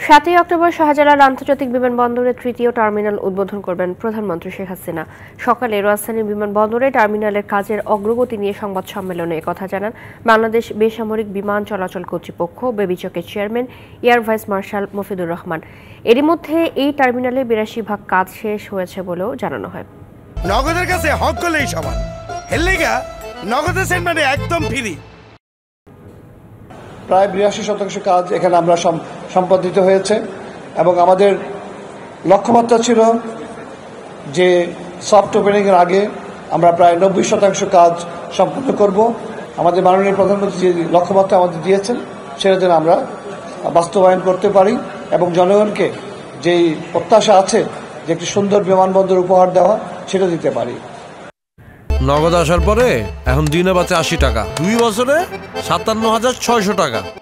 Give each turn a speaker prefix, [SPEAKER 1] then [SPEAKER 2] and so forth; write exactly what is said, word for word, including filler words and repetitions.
[SPEAKER 1] সাতই অক্টোবর শাহজালাল আন্তর্জাতিক বিমানবন্দরের তৃতীয় টার্মিনাল উদ্বোধন করবেন প্রধানমন্ত্রী শেখ হাসিনা। সকালে রাজধানী বিমানবন্দরে টার্মিনালের কাজের অগ্রগতি নিয়ে সংবাদ সম্মেলনে একথা জানান বাংলাদেশ বেসামরিক বিমান চলাচল কর্তৃপক্ষ বেবিচকের chairman air vice marshal Mafidur Rahman. এরই মধ্যে এই টার্মিনালে বিরাশি ভাগ কাজ শেষ হয়েছে বলেও জানানো হয়।
[SPEAKER 2] নগদের কাছে হক করলেই সমান, হেললেগা নগদের সেন্টারে একদম ফ্রি।
[SPEAKER 3] প্রায় বিরাশি শতাংশ কাজ এখানে আমরা সম্পাদিত হয়েছে এবং আমাদের লক্ষ্যমাত্রা ছিল যে সফট ওপেনিংয়ের আগে আমরা প্রায় নব্বই শতাংশ কাজ সম্পন্ন করব। আমাদের মাননীয় প্রধানমন্ত্রী যে লক্ষ্যমাত্রা আমাদের দিয়েছেন সেটা যেন আমরা বাস্তবায়ন করতে পারি এবং জনগণকে যেই প্রত্যাশা আছে যে একটি সুন্দর বিমানবন্দর উপহার দেওয়া সেটা দিতে পারি।
[SPEAKER 4] নগদ আসার পরে এখন দিনে বাঁচে আশি টাকা, দুই বছরে সাতান্ন হাজার ছয়শো টাকা।